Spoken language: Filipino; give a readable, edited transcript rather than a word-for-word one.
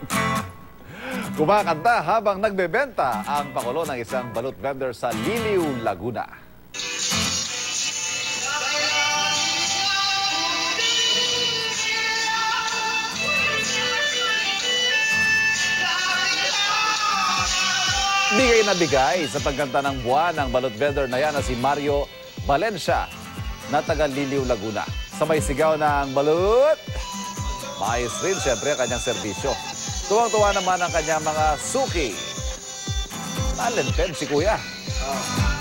Kumakanta habang nagbebenta ang pakulo ng isang balut vendor sa Liliw, Laguna. Bigay na bigay sa pagkanta ng buwan ng balut vendor na yan na si Mario Valencia na taga Liliw, Laguna. Sabay sigaw ng balut. Maayos rin siyempre kanyang serbisyo. Tuwang-tuwa naman ang kanyang mga suki. Talented si Kuya.